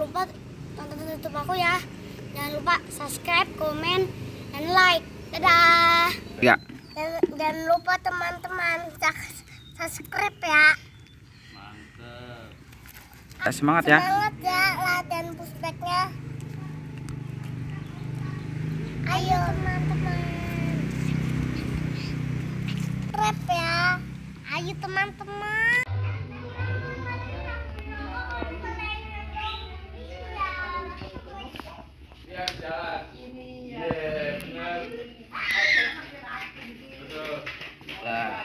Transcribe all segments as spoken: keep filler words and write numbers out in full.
lupa tonton YouTube aku ya. Jangan lupa subscribe, komen, dan like. Dadah. Ya. Dan jangan lupa teman-teman subscribe ya. Mantap. Semangat ya. Semangat ya latihan pushbacknya. Ayo teman-teman. Rep ya. Ayo teman-teman. Ya jalan. Iya, benar. Betul. Lah.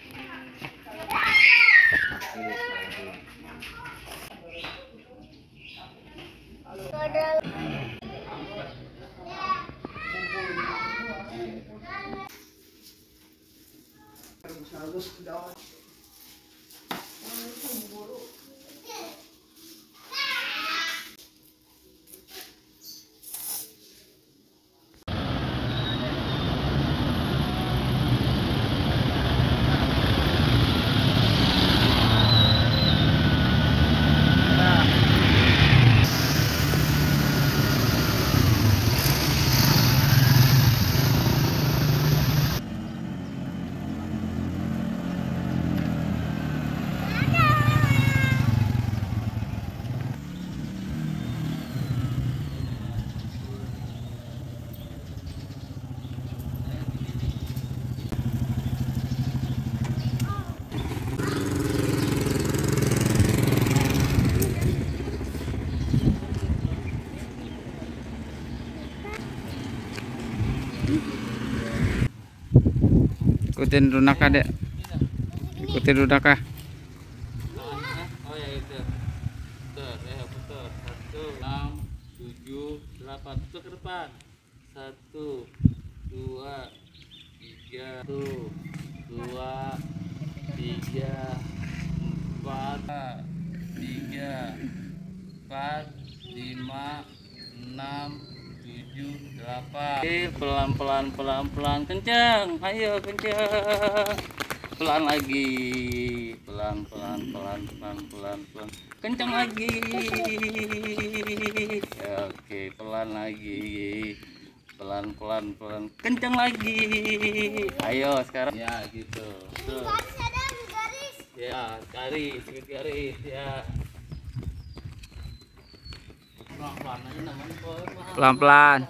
Ikutin Runaka dek. Ikutin Runaka. Oh ya itu. Putar, ya putar. Satu, enam, tujuh, delapan. Putar ke depan. Satu, dua, tiga, satu, dua, tiga, empat, tiga, empat, lima, enam, tujuh, delapan. Pelan-pelan, pelan-pelan, kencang. Ayo kencang. Pelan lagi, pelan pelan pelan pelan pelan pelan, kencang lagi. Oke, pelan lagi, pelan pelan pelan, kencang lagi. Ayo sekarang ya gitu. Tuh. Ya garis, garis ya. Pelan pelan aja namanya. Pelan pelan.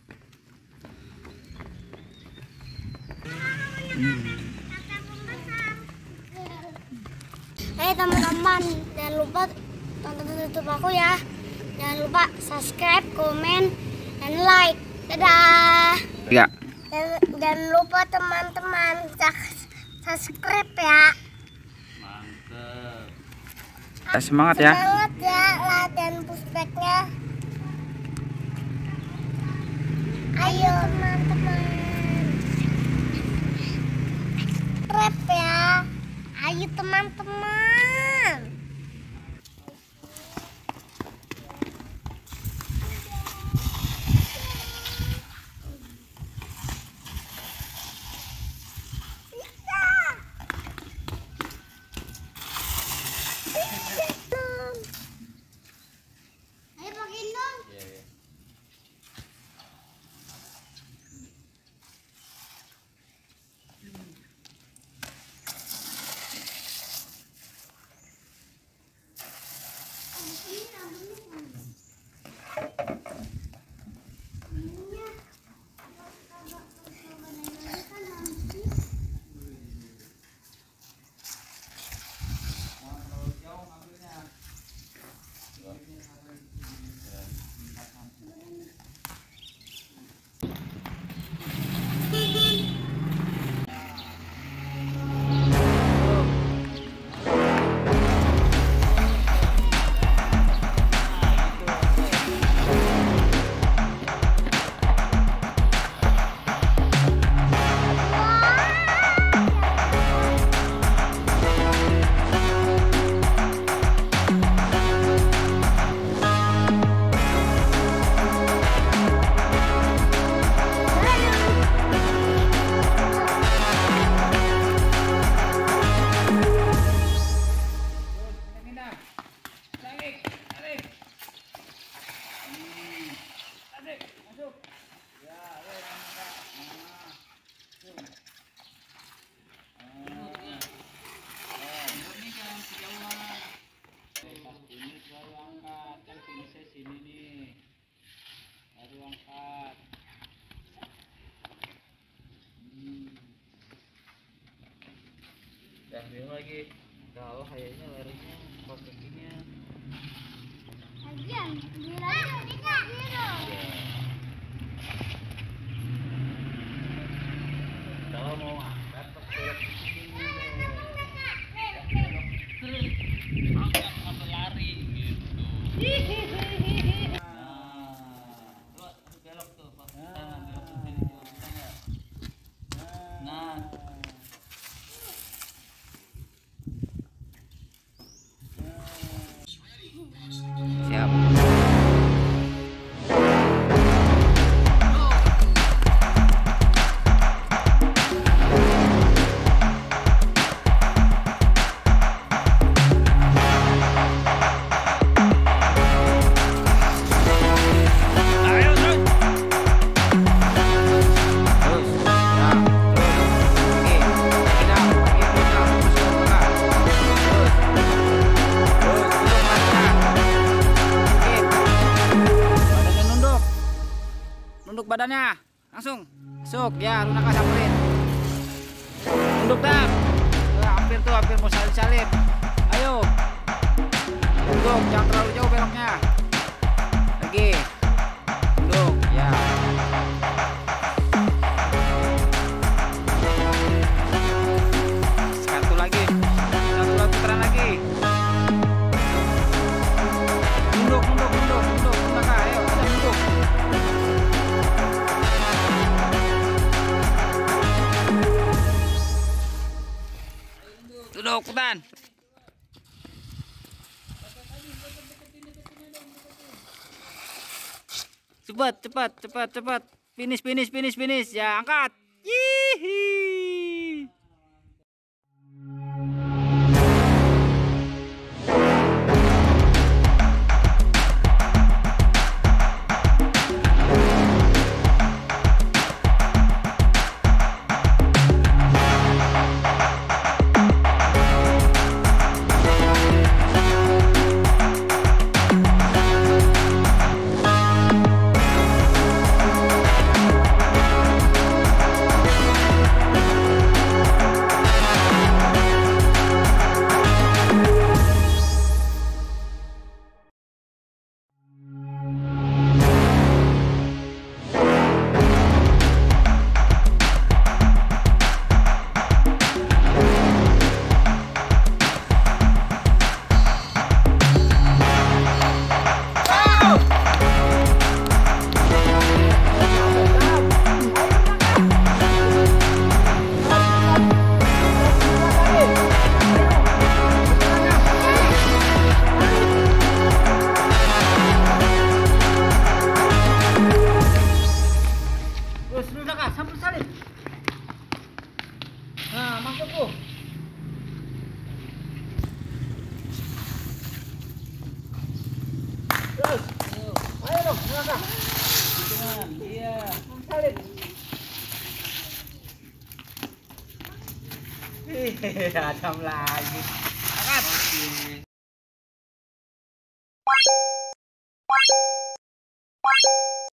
Hai teman-teman, jangan lupa tonton YouTube aku ya. Jangan lupa subscribe, komen, dan like. Dadah. Ya. Dan jangan lupa teman-teman subscribe ya. Mantap. Semangat ya. Semangat ya latihan pushbacknya. Ayo teman-teman. Rep ya. Ayo teman-teman. Ayo pakai dong. Ya, ya. ambil lagi. Kalau kayaknya larinya pakai gini ya. Lagian, ambil aja, bisa gitu. Kalau mau angkat pakai gini. Angkat sampai lari gitu. Nah, coba belok tuh, Pak. Sana, belok ke sini juga bisa nggak? Nah. Siap. Ayo terus. Terus. Ya, terus. Lagi. Lagi dah. Lagi terus dah. Terus ke tengah. Terus. Terus. Tunduk badannya. Oke. Badannya nunduk. Nunduk badannya. Langsung. Masuk. Ya, Lunaka samperin. Nunduk dah. Eh, hampir tuh, hampir mau salip-salip. Ayo. Nunduk, jangan terlalu jauh beloknya. Lagi. Nunduk, ya. Satu lagi. Satu lagi putaran lagi. Nunduk, nunduk, nunduk, nunduk, Lunaka. Ayo, kita nunduk. Duduk, putan. Cepat, cepat, cepat, cepat. Finish, finish, finish, finish. Ya, angkat. Yihi. Nah, masuk tuh. Terus. Ayo dong, silakan. Hitungan. Iya. Salib. Ih, Adam lagi. Angkat.